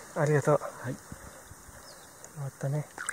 ありがとう。 はい。 終わったね。